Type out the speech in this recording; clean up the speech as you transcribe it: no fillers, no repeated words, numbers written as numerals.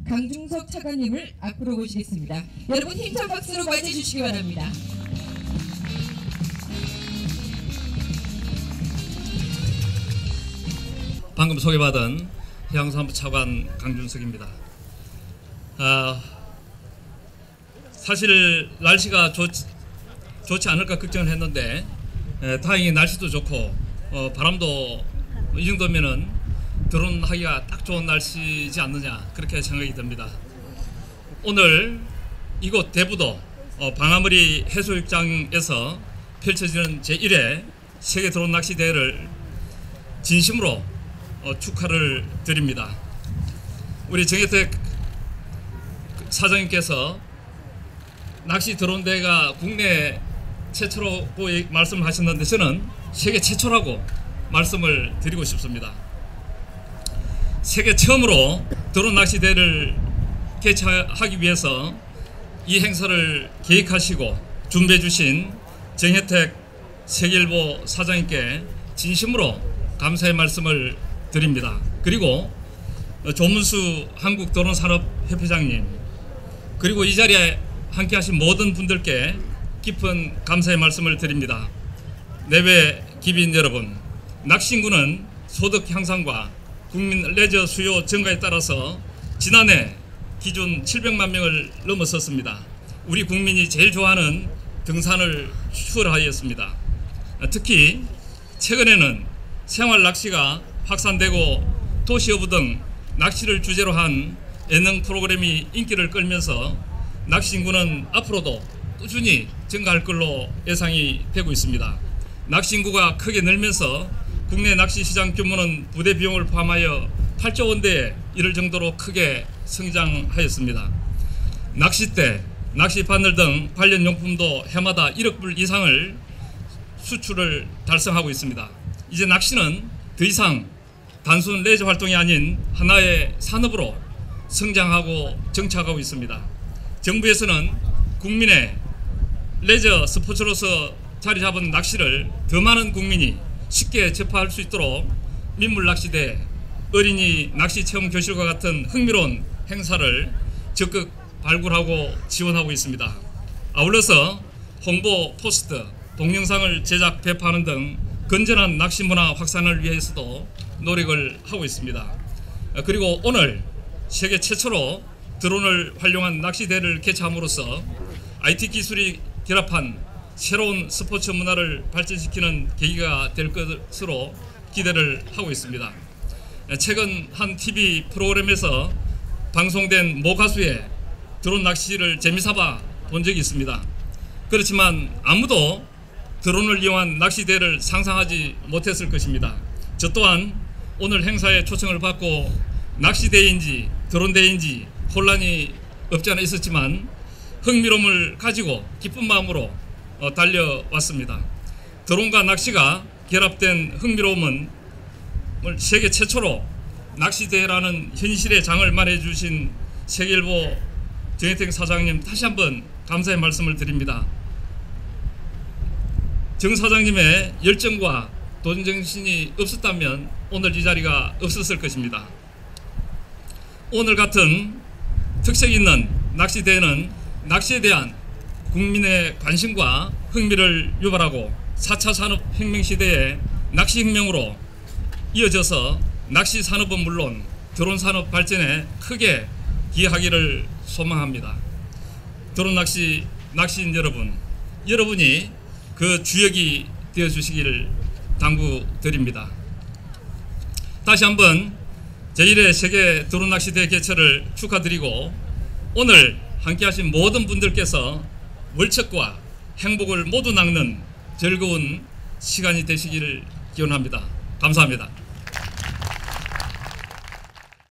강중석 차관님을 앞으로 모시겠습니다. 여러분 힘찬 박수로 맞이해 주시기 바랍니다. 방금 소개받은 해양수산부 차관 강준석입니다. 사실 날씨가 좋지 않을까 걱정을 했는데 다행히 날씨도 좋고 바람도 이 정도면은 드론하기가 딱 좋은 날씨지 않느냐 그렇게 생각이 듭니다. 오늘 이곳 대부도 방아머리 해수욕장에서 펼쳐지는 제1회 세계 드론 낚시 대회를 진심으로 축하를 드립니다. 우리 정혜택 사장님께서 낚시 드론 대회가 국내 최초라고 말씀을 하셨는데 저는 세계 최초라고 말씀을 드리고 싶습니다. 세계 처음으로 드론 낚시 대회를 개최하기 위해서 이 행사를 계획하시고 준비해 주신 정혜택 세계일보 사장님께 진심으로 감사의 말씀을 드립니다. 그리고 조문수 한국드론산업협회장님, 그리고 이 자리에 함께 하신 모든 분들께 깊은 감사의 말씀을 드립니다. 내외 기빈 여러분, 낚시인구는 소득 향상과 국민 레저 수요 증가에 따라서 지난해 기준 700만 명을 넘어섰습니다. 우리 국민이 제일 좋아하는 등산을 추월하였습니다. 특히 최근에는 생활 낚시가 확산되고 도시어부 등 낚시를 주제로 한 예능 프로그램이 인기를 끌면서 낚시 인구는 앞으로도 꾸준히 증가할 걸로 예상이 되고 있습니다. 낚시 인구가 크게 늘면서 국내 낚시 시장 규모는 부대 비용을 포함하여 8조 원대에 이를 정도로 크게 성장하였습니다. 낚싯대, 낚시 바늘 등 관련 용품도 해마다 1억 불 이상을 수출을 달성하고 있습니다. 이제 낚시는 더 이상 단순 레저 활동이 아닌 하나의 산업으로 성장하고 정착하고 있습니다. 정부에서는 국민의 레저 스포츠로서 자리 잡은 낚시를 더 많은 국민이 쉽게 접할 수 있도록 민물낚시대, 어린이 낚시체험 교실과 같은 흥미로운 행사를 적극 발굴하고 지원하고 있습니다. 아울러서 홍보 포스터, 동영상을 제작 배포하는 등 건전한 낚시 문화 확산을 위해서도 노력을 하고 있습니다. 그리고 오늘 세계 최초로 드론을 활용한 낚시대회를 개최함으로써 IT 기술이 결합한 새로운 스포츠 문화를 발전시키는 계기가 될 것으로 기대를 하고 있습니다. 최근 한 TV 프로그램에서 방송된 모 가수의 드론 낚시를 재미삼아 본 적이 있습니다. 그렇지만 아무도 드론을 이용한 낚시대회를 상상하지 못했을 것입니다. 저 또한 오늘 행사에 초청을 받고 낚시대회인지 드론대회인지 혼란이 없지 않아 있었지만 흥미로움을 가지고 기쁜 마음으로 달려왔습니다. 드론과 낚시가 결합된 흥미로움은 세계 최초로 낚시대회라는 현실의 장을 마련해주신 세계일보 정혜택 사장님 다시 한번 감사의 말씀을 드립니다. 정 사장님의 열정과 도전정신이 없었다면 오늘 이 자리가 없었을 것입니다. 오늘 같은 특색 있는 낚시대회는 낚시에 대한 국민의 관심과 흥미를 유발하고 4차 산업혁명 시대의 낚시혁명으로 이어져서 낚시 산업은 물론 드론 산업 발전에 크게 기여하기를 소망합니다. 드론 낚시인 여러분이 그 주역이 되어주시기를 당부드립니다. 다시 한번 제1회 세계 드론 낚시대회 개최를 축하드리고 오늘 함께하신 모든 분들께서 월척과 행복을 모두 낚는 즐거운 시간이 되시기를 기원합니다. 감사합니다.